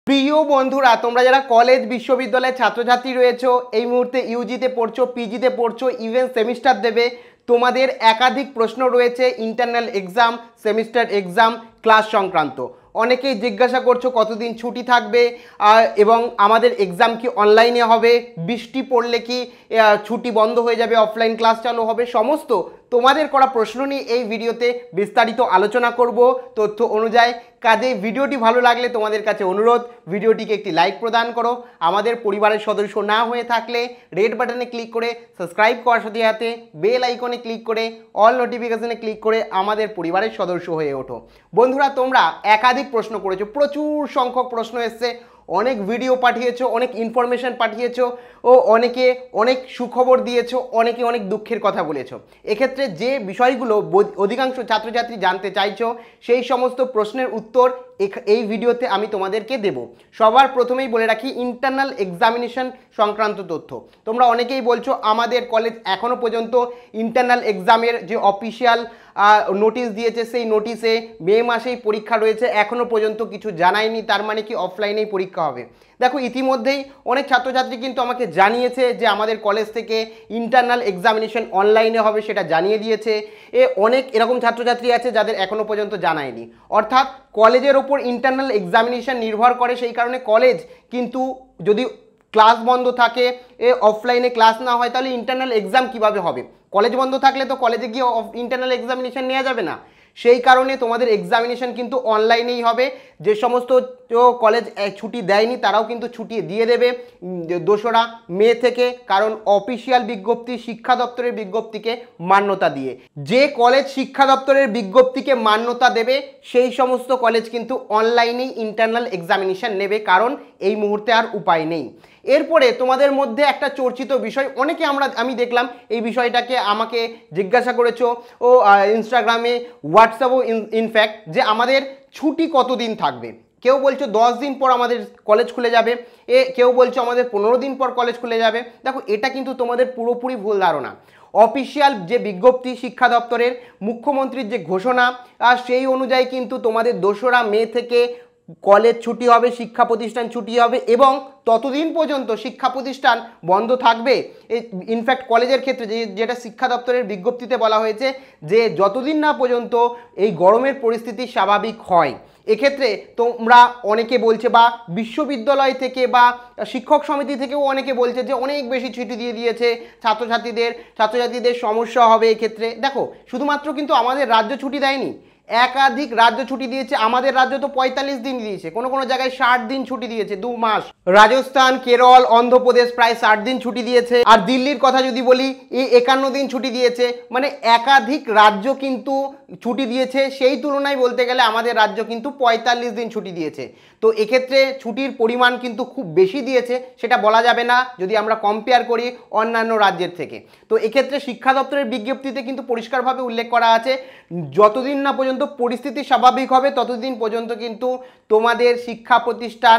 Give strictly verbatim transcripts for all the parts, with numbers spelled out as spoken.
প্রিয় বন্ধুরা, তোমরা যারা কলেজ বিশ্ববিদ্যালয়ের ছাত্রছাত্রী রয়েছো, এই মুহূর্তে ইউজিতে পড়ছো, পিজিতে পড়ছো, ইভেন সেমিস্টার দেবে, তোমাদের একাধিক প্রশ্ন রয়েছে internal exam, semester exam, class সংক্রান্ত। অনেকেই জিজ্ঞাসা করছো কতদিন ছুটি থাকবে এবং আমাদের এক্সাম কি অনলাইনে হবে, বৃষ্টি পড়লে কি ছুটি বন্ধ হয়ে যাবে, অফলাইন ক্লাস চালু হবে। সমস্ত তোমাদের করা প্রশ্ন নিয়ে এই ভিডিওতে বিস্তারিত আলোচনা করব তথ্য অনুযায়ী। কাজেই ভিডিওটি ভালো লাগলে তোমাদের কাছে অনুরোধ, ভিডিওটিকে একটি লাইক প্রদান করো। আমাদের পরিবারের সদস্য না হয়ে থাকলে রেড বাটনে ক্লিক করে সাবস্ক্রাইব করার সাথে সাথে বেল আইকনে ক্লিক করে অল নোটিফিকেশনে ক্লিক করে আমাদের পরিবারের সদস্য হয়ে ওঠো। বন্ধুরা, তোমরা একাধিক প্রশ্ন করেছো, প্রচুর সংখ্যক প্রশ্ন এসছে, অনেক ভিডিও পাঠিয়েছো, অনেক ইনফরমেশন পাঠিয়েছো ও অনেকে অনেক সুখবর দিয়েছো, অনেকে অনেক দুঃখের কথা বলেছো। এক্ষেত্রে যে বিষয়গুলো অধিকাংশ ছাত্রছাত্রী জানতে চাইছো সেই সমস্ত প্রশ্নের উত্তর এই ভিডিওতে আমি তোমাদেরকে দেব। সবার প্রথমেই বলে রাখি, ইন্টারনাল এক্সামিনেশন সংক্রান্ত তথ্য। তোমরা অনেকেই বলছো আমাদের কলেজ এখনও পর্যন্ত ইন্টারনাল এক্সামের যে অফিসিয়াল নোটিশ দিয়েছে সেই নোটিশে মে মাসেই পরীক্ষা রয়েছে, এখনও পর্যন্ত কিছু জানায়নি, তার মানে কি অফলাইনেই পরীক্ষা হবে। দেখো, ইতিমধ্যেই অনেক ছাত্রছাত্রী কিন্তু আমাকে জানিয়েছে যে আমাদের কলেজ থেকে ইন্টারনাল এক্সামিনেশন অনলাইনে হবে, সেটা জানিয়ে দিয়েছে। এ অনেক এরকম ছাত্রছাত্রী আছে যাদের এখনও পর্যন্ত জানায়নি। অর্থাৎ কলেজের ওপর ইন্টারনাল এক্সামিনেশন নির্ভর করে, সেই কারণে কলেজ কিন্তু যদি ক্লাস বন্ধ থাকে, এ অফলাইনে ক্লাস না হয়, তাহলে ইন্টারনাল এক্সাম কিভাবে হবে? কলেজ বন্ধ থাকলে তো কলেজে গিয়ে ইন্টারনাল এক্সামিনেশন নেওয়া যাবে না। সেই কারণে তোমাদের এক্সামিনেশন কিন্তু অনলাইনেই হবে। যে সমস্ত কলেজ ছুটি দেয়নি তারাও কিন্তু ছুটি দিয়ে দেবে দোসরা মে থেকে, কারণ অফিসিয়াল বিজ্ঞপ্তি শিক্ষা দপ্তরের বিজ্ঞপ্তিকে মান্যতা দিয়ে। যে কলেজ শিক্ষা দপ্তরের বিজ্ঞপ্তিকে মান্যতা দেবে সেই সমস্ত কলেজ কিন্তু অনলাইনেই ইন্টারনাল এক্সামিনেশন নেবে, কারণ এই মুহূর্তে আর উপায় নেই। এরপরে তোমাদের মধ্যে একটা চর্চিত বিষয়, অনেকে আমরা আমি দেখলাম এই বিষয়টাকে আমাকে জিজ্ঞাসা করেছো ও ইনস্টাগ্রামে, হোয়াটসঅ্যাপও ইনফ্যাক্ট, যে আমাদের ছুটি কতদিন থাকবে। কেউ বলছো দশ দিন পর আমাদের কলেজ খুলে যাবে, এ কেউ বলছো আমাদের পনেরো দিন পর কলেজ খুলে যাবে। দেখো, এটা কিন্তু তোমাদের পুরোপুরি ভুল ধারণা। অফিসিয়াল যে বিজ্ঞপ্তি শিক্ষা দপ্তরের, মুখ্যমন্ত্রীর যে ঘোষণা, আর সেই অনুযায়ী কিন্তু তোমাদের দোসরা মে থেকে কলেজ ছুটি হবে, শিক্ষা প্রতিষ্ঠান ছুটি হবে এবং ততদিন পর্যন্ত শিক্ষা প্রতিষ্ঠান বন্ধ থাকবে। ইনফ্যাক্ট কলেজের ক্ষেত্রে যে যেটা শিক্ষা দপ্তরের বিজ্ঞপ্তিতে বলা হয়েছে যে যতদিন না পর্যন্ত এই গরমের পরিস্থিতি স্বাভাবিক হয়। এক্ষেত্রে তোমরা অনেকে বলছে, বা বিশ্ববিদ্যালয় থেকে বা শিক্ষক সমিতি থেকেও অনেকে বলছে যে অনেক বেশি ছুটি দিয়ে দিয়েছে ছাত্রছাত্রীদের, ছাত্রছাত্রীদের সমস্যা হবে এক্ষেত্রে। দেখো, শুধুমাত্র কিন্তু আমাদের রাজ্য ছুটি দেয়নি, একাধিক রাজ্য ছুটি দিয়েছে। আমাদের রাজ্য তো পঁয়তাল্লিশ দিন দিয়েছে, কোনো কোনো জায়গায় ষাট দিন ছুটি দিয়েছে, দু মাস। রাজস্থান, কেরল, অন্ধ্রপ্রদেশ প্রায় ষাট দিন ছুটি দিয়েছে। আর দিল্লির কথা যদি বলি, এই একান্ন দিন ছুটি দিয়েছে। মানে একাধিক রাজ্য কিন্তু ছুটি দিয়েছে। সেই তুলনায় বলতে গেলে আমাদের রাজ্য কিন্তু পঁয়তাল্লিশ দিন ছুটি দিয়েছে। তো এক্ষেত্রে ছুটির পরিমাণ কিন্তু খুব বেশি দিয়েছে, সেটা বলা যাবে না যদি আমরা কম্পেয়ার করি অন্যান্য রাজ্যের থেকে। তো এক্ষেত্রে শিক্ষা দপ্তরের বিজ্ঞপ্তিতে কিন্তু পরিষ্কারভাবে উল্লেখ করা আছে, যতদিন না পর্যন্ত পরিস্থিতি স্বাভাবিক হবে ততদিন পর্যন্ত কিন্তু তোমাদের শিক্ষা প্রতিষ্ঠান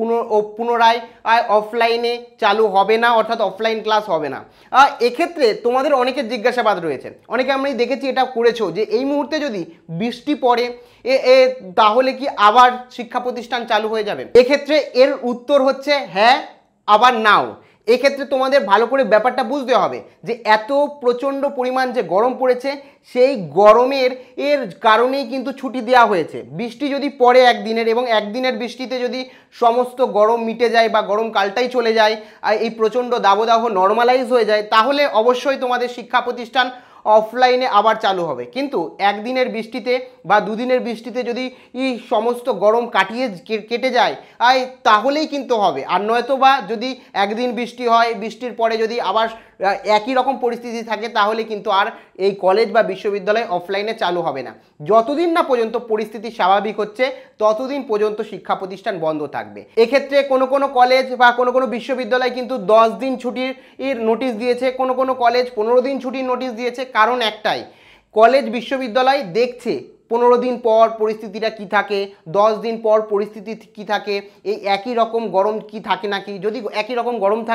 পুনরায় অফলাইনে চালু হবে না, অর্থাৎ অফলাইন ক্লাস হবে না। এক্ষেত্রে তোমাদের অনেকের জিজ্ঞাসাবাদ রয়েছে, অনেকে আমি দেখেছি এটা করেছো, যে এই মুহূর্তে যদি বৃষ্টি পড়ে এ এ তাহলে কি আবার শিক্ষা প্রতিষ্ঠান চালু হয়ে যাবে? এক্ষেত্রে এর উত্তর হচ্ছে হ্যাঁ, আবার নাও। এক্ষেত্রে তোমাদের ভালো করে ব্যাপারটা বুঝতে হবে যে এত প্রচণ্ড পরিমাণ যে গরম পড়েছে, সেই গরমের এর কারণেই কিন্তু ছুটি দেওয়া হয়েছে। বৃষ্টি যদি পড়ে একদিনের, এবং একদিনের বৃষ্টিতে যদি সমস্ত গরম মিটে যায় বা গরমকালটাই চলে যায়, আর এই প্রচণ্ড দাবদাহ নর্মালাইজ হয়ে যায়, তাহলে অবশ্যই তোমাদের শিক্ষা প্রতিষ্ঠান অফলাইনে আবার চালু হবে। কিন্তু একদিনের বৃষ্টিতে বা দুদিনের বৃষ্টিতে যদি এই সমস্ত গরম কাটিয়ে কেটে যায় তাহলেই কিন্তু হবে। আর নয়তো বা যদি একদিন বৃষ্টি হয়, বৃষ্টির পরে যদি আবার একই রকম পরিস্থিতি থাকে, তাহলে কিন্তু আর এই কলেজ বা বিশ্ববিদ্যালয় অফলাইনে চালু হবে না। যতদিন না পর্যন্ত পরিস্থিতি স্বাভাবিক হচ্ছে ততদিন পর্যন্ত শিক্ষা প্রতিষ্ঠান বন্ধ থাকবে। এক্ষেত্রে কোনো কোনো কলেজ বা কোনো কোনো বিশ্ববিদ্যালয় কিন্তু দশ দিন ছুটির নোটিশ দিয়েছে, কোনো কোনো কলেজ পনেরো দিন ছুটির নোটিশ দিয়েছে। কারণ একটাই, কলেজ বিশ্ববিদ্যালয় দেখছে পনেরো দিন পর পরিস্থিতিটা কি থাকে, দশ দিন পর পরিস্থিতি কি থাকে, এই একই রকম গরম কি থাকে নাকি। যদি একই রকম গরম থাকে,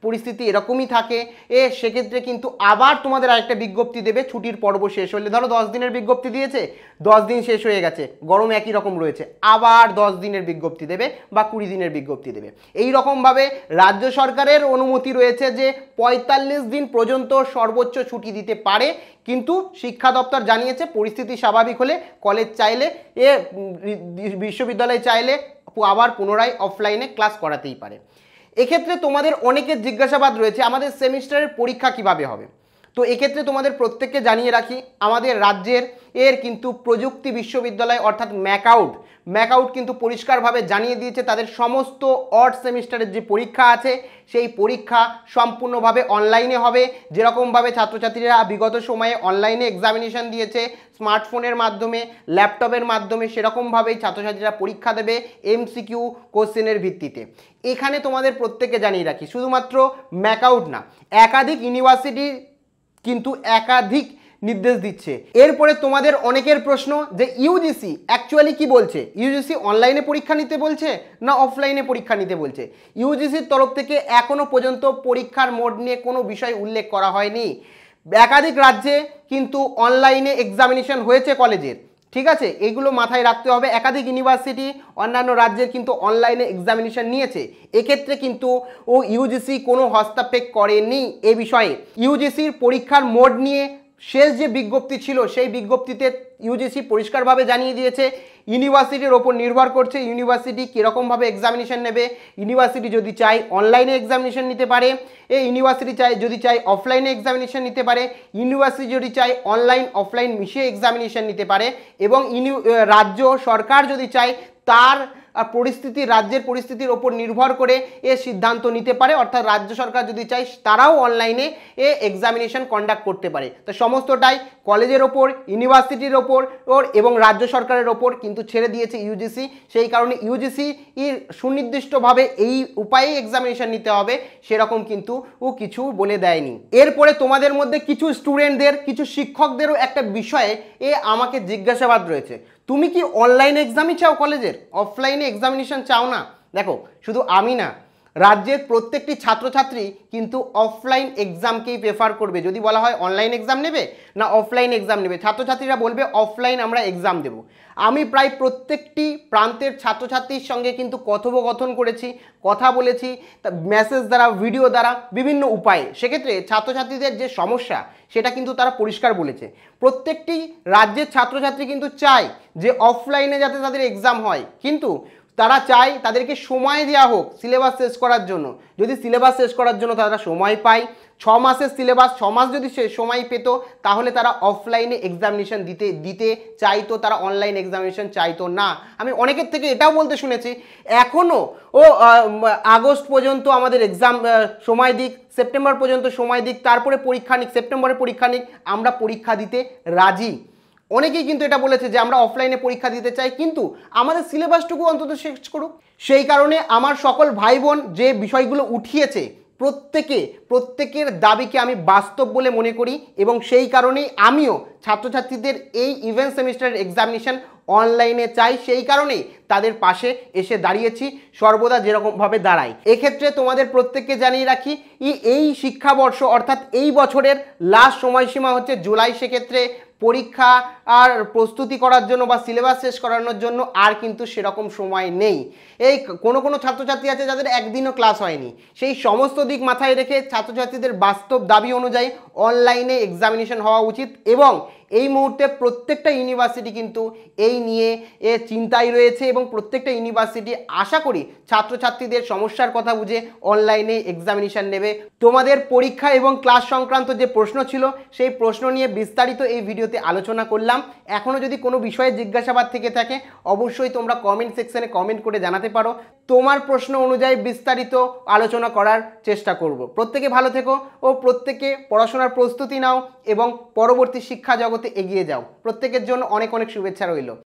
পরিস্থিতি এরকমই থাকে এ সেক্ষেত্রে কিন্তু আবার তোমাদের আরেকটা বিজ্ঞপ্তি দেবে ছুটির পর্ব শেষ হলে। ধরো দশ দিনের বিজ্ঞপ্তি দিয়েছে, দশ দিন শেষ হয়ে গেছে, গরম একই রকম রয়েছে, আবার দশ দিনের বিজ্ঞপ্তি দেবে বা কুড়ি দিনের বিজ্ঞপ্তি দেবে। এই রকমভাবে রাজ্য সরকারের অনুমতি রয়েছে যে পঁয়তাল্লিশ দিন পর্যন্ত সর্বোচ্চ ছুটি দিতে পারে, কিন্তু শিক্ষা দপ্তর জানিয়েছে পরিস্থিতি স্বাভাবিক হলে কলেজ চাইলে এ বিশ্ববিদ্যালয় চাইলে আবার পুনরায় অফলাইনে ক্লাস করাতেই পারে। এক্ষেত্রে তোমাদের অনেকের জিজ্ঞাসাবাদ রয়েছে আমাদের সেমিস্টারের পরীক্ষা কিভাবে হবে। তো এক্ষেত্রে তোমাদের প্রত্যেককে জানিয়ে রাখি আমাদের রাজ্যের এর কিন্তু প্রযুক্তি বিশ্ববিদ্যালয় অর্থাৎ ম্যাকআউট ম্যাকআউট কিন্তু পরিষ্কারভাবে জানিয়ে দিয়েছে তাদের সমস্ত অড সেমিস্টারের যে পরীক্ষা আছে সেই পরীক্ষা সম্পূর্ণভাবে অনলাইনে হবে। যেরকমভাবে ছাত্রছাত্রীরা বিগত সময়ে অনলাইনে এক্সামিনেশন দিয়েছে স্মার্টফোনের মাধ্যমে, ল্যাপটপের মাধ্যমে, সেরকমভাবেই ছাত্রছাত্রীরা পরীক্ষা দেবে এমসিকিউ কোশ্চেনের ভিত্তিতে। এখানে তোমাদের প্রত্যেককে জানিয়ে রাখি শুধুমাত্র ম্যাকআউট না, একাধিক ইউনিভার্সিটি কিন্তু একাধিক নির্দেশ দিচ্ছে। এরপরে তোমাদের অনেকের প্রশ্ন যে ইউজিসি অ্যাকচুয়ালি কি বলছে, ইউজিসি অনলাইনে পরীক্ষা নিতে বলছে না অফলাইনে পরীক্ষা নিতে বলছে। ইউজিসির তরফ থেকে এখনো পর্যন্ত পরীক্ষার মোড নিয়ে কোনো বিষয় উল্লেখ করা হয়নি। একাধিক রাজ্যে কিন্তু অনলাইনে এক্সামিনেশন হয়েছে কলেজের, ঠিক আছে, এগুলো মাথায় রাখতে হবে। একাধিক ইউনিভার্সিটি অন্যান্য রাজ্যের কিন্তু অনলাইনে এক্সামিনেশন নিয়েছে, এক্ষেত্রে কিন্তু ও ইউজিসি কোনো হস্তক্ষেপ করেনি এ বিষয়ে। ইউজিসির পরীক্ষার মোড নিয়ে শেষ যে বিজ্ঞপ্তি ছিল সেই বিজ্ঞপ্তিতে ইউজিসি পরিষ্কারভাবে জানিয়ে দিয়েছে ইউনিভার্সিটির ওপর নির্ভর করছে ইউনিভার্সিটি কীরকমভাবে এক্সামিনেশন নেবে। ইউনিভার্সিটি যদি চায় অনলাইনে এক্সামিনেশন নিতে পারে, এই ইউনিভার্সিটি চাই যদি চায় অফলাইনে এক্সামিনেশন নিতে পারে, ইউনিভার্সিটি যদি চায় অনলাইন অফলাইন মিশিয়ে এক্সামিনেশন নিতে পারে, এবং ইউনি রাজ্য সরকার যদি চায় তার পরিস্থিতি রাজ্যের পরিস্থিতির ওপর নির্ভর করে এ সিদ্ধান্ত নিতে পারে। অর্থাৎ রাজ্য সরকার যদি চায় তারাও অনলাইনে এ এক্সামিনেশন কন্ডাক্ট করতে পারে। তো সমস্তটাই কলেজের ওপর, ইউনিভার্সিটির ওপর ওর এবং রাজ্য সরকারের ওপর কিন্তু ছেড়ে দিয়েছে ইউজিসি। সেই কারণে ইউজিসি এর সুনির্দিষ্টভাবে এই উপায়ে এক্সামিনেশন নিতে হবে সেরকম কিন্তু ও কিছু বলে দেয়নি। এরপরে তোমাদের মধ্যে কিছু স্টুডেন্টদের, কিছু শিক্ষকদেরও একটা বিষয়ে এ আমাকে জিজ্ঞাসাবাদ রয়েছে, তুমি কি অনলাইন এক্সামই চাও কলেজের, অফলাইনে এক্সামিনেশন চাও না? দেখো শুধু আমি না, রাজ্যের প্রত্যেকটি ছাত্রছাত্রী কিন্তু অফলাইন এক্সামকেই প্রেফার করবে। যদি বলা হয় অনলাইন এক্সাম নেবে না অফলাইন এক্সাম নেবে, ছাত্রছাত্রীরা বলবে অফলাইন আমরা এক্সাম দেব। আমি প্রায় প্রত্যেকটি প্রান্তের ছাত্রছাত্রীর সঙ্গে কিন্তু কথোপকথন করেছি, কথা বলেছি মেসেজ দ্বারা, ভিডিও দ্বারা, বিভিন্ন উপায়ে। সেক্ষেত্রে ছাত্রছাত্রীদের যে সমস্যা সেটা কিন্তু তারা পরিষ্কার বলেছে। প্রত্যেকটি রাজ্যের ছাত্রছাত্রী কিন্তু চায় যে অফলাইনে যাতে তাদের এক্সাম হয়, কিন্তু তারা চায় তাদেরকে সময় দেওয়া হোক সিলেবাস শেষ করার জন্য। যদি সিলেবাস শেষ করার জন্য তারা সময় পায়, ছ মাসের সিলেবাস ছ মাস যদি সে সময় পেত তাহলে তারা অফলাইনে এক্সামিনেশন দিতে দিতে চাইতো, তারা অনলাইন এক্সামিনেশন চাইতো না। আমি অনেকের থেকে এটাও বলতে শুনেছি এখনও ও আগস্ট পর্যন্ত আমাদের এক্সাম সময় দিক, সেপ্টেম্বর পর্যন্ত সময় দিক, তারপরে পরীক্ষা নিক, সেপ্টেম্বরে পরীক্ষা নিক, আমরা পরীক্ষা দিতে রাজি। অনেকেই কিন্তু এটা বলেছে যে আমরা অফলাইনে পরীক্ষা দিতে চাই, কিন্তু আমাদের সিলেবাসটুকু অন্তত শেষ করুক। সেই কারণে আমার সকল ভাই বোন যে বিষয়গুলো উঠিয়েছে প্রত্যেকে প্রত্যেকের দাবিকে আমি বাস্তব বলে মনে করি, এবং সেই কারণেই আমিও ছাত্রছাত্রীদের এই ইভেন্ট সেমিস্টারের এক্সামিনেশন অনলাইনে চাই। সেই কারণেই তাদের পাশে এসে দাঁড়িয়েছি, সর্বদা যেরকমভাবে দাঁড়াই। এক্ষেত্রে তোমাদের প্রত্যেককে জানিয়ে রাখি এই শিক্ষাবর্ষ অর্থাৎ এই বছরের লাস্ট সময়সীমা হচ্ছে জুলাই। সেক্ষেত্রে পরীক্ষা আর প্রস্তুতি করার জন্য বা সিলেবাস শেষ করানোর জন্য আর কিন্তু সেরকম সময় নেই। এই কোনো কোনো ছাত্রছাত্রী আছে যাদের একদিনও ক্লাস হয়নি। সেই সমস্ত দিক মাথায় রেখে ছাত্রছাত্রীদের বাস্তব দাবি অনুযায়ী অনলাইনে এক্সামিনেশন হওয়া উচিত, এবং এই মুহূর্তে প্রত্যেকটা ইউনিভার্সিটি কিন্তু এই নিয়ে এ চিন্তায় রয়েছে, এবং প্রত্যেকটা ইউনিভার্সিটি আশা করি ছাত্রছাত্রীদের সমস্যার কথা বুঝে অনলাইনে এক্সামিনেশন নেবে। তোমাদের পরীক্ষা এবং ক্লাস সংক্রান্ত যে প্রশ্ন ছিল সেই প্রশ্ন নিয়ে বিস্তারিত এই ভিডিওতে আলোচনা করলাম। এখনও যদি কোনো বিষয়ে জিজ্ঞাসাবাদ থেকে থাকে অবশ্যই তোমরা কমেন্ট সেকশনে কমেন্ট করে জানাতে পারো, তোমার প্রশ্ন অনুযায়ী বিস্তারিত আলোচনা করার চেষ্টা করব। প্রত্যেকে ভালো থেকো ও প্রত্যেকে পড়াশোনার প্রস্তুতি নাও এবং পরবর্তী শিক্ষা জগতে এগিয়ে যাও। প্রত্যেকের জন্য অনেক অনেক শুভেচ্ছা রইল।